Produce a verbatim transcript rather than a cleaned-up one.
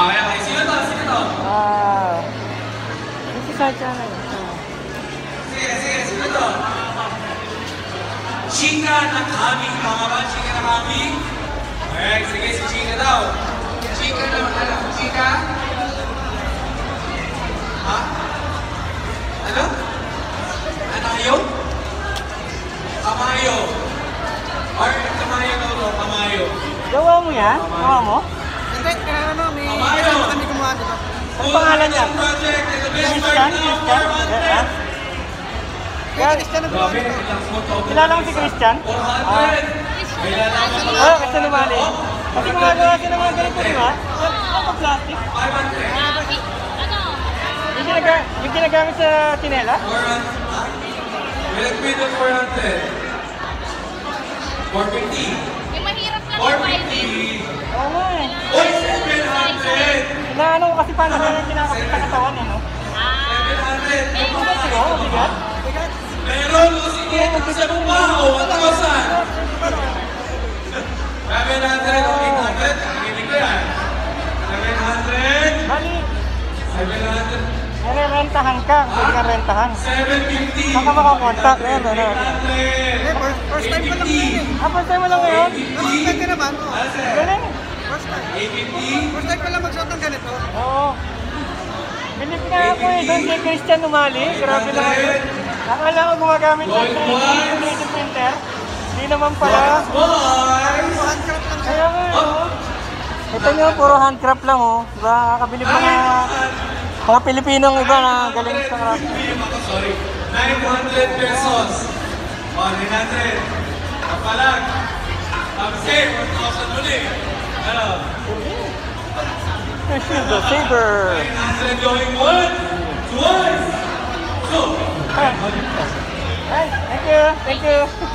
Okay, okay. Sino to? Sino to? Ah. This is our channel. Sige, sige. Sino to? Chika Nakami. Tama ba? Chika Nakami? Okay, sige. Si Chika daw. Chika naman. Ano? Chika? Ha? Ano? Anayo? Kamayo. Or Kamayo daw to? Kamayo. Gawa mo yan? Gawa mo? Hindi, kaya ano, may Kamayo. kasama kami gumawa dito. Ang pangalan niya? Project is the best Christian? right now Christian? for Yeah. one Kaya Christian na gumawa Grabe, dito. ilang small token. Kilala mo si Christian? four hundred. May lalaman ko Oo, kasi lumali. Kasi gumagawa siya ng mga ganito, di ba? Ano plastic? five hundred. Yung, ginaga yung ginagamit sa tinela? four hundred. May nag-bid ng four hundred. four fifty. Yung mahirap lang four yung fifty. Oo nga eh. Uy, seven hundred. Inaano ko kasi paano kaya kinakapit sa katawan eh, no? seven hundred. Di ba? Bigat? Meron, Lucy Kate, sa bumba. O, one thousand. seven hundred o eight hundred. Nakikinig ko yan. seven hundred. Bali, seven hundred. nare-rentahan ka. Pwede ka rentahan. seven fifty. Saan ka makakontak? Ayan, ano? Eh, first, first time pa lang yun eh. Ah, first time mo lang ngayon? Ano, pwede naman. oh. Galing. First time. eight fifty. First time pa lang magsuot ng ganito. Oo. Bilip nga ako eh, doon kay Christian umali. Grabe naman yun. Akala ko gumagamit ng three D printer. Hindi naman pala. Boys! Handcraft lang siya. Kaya nga eh, oh. Ito nyo, puro handcraft lang oh. Diba, nakakabilib mga mga Pilipinong iba na galing sa craft. Sorry. nine hundred pesos. O, nine hundred. Kapalag. Tapos one thousand ulit. Ano? Shield the saber. nine hundred going one. Twice. Two. Ay, thank you, thank you.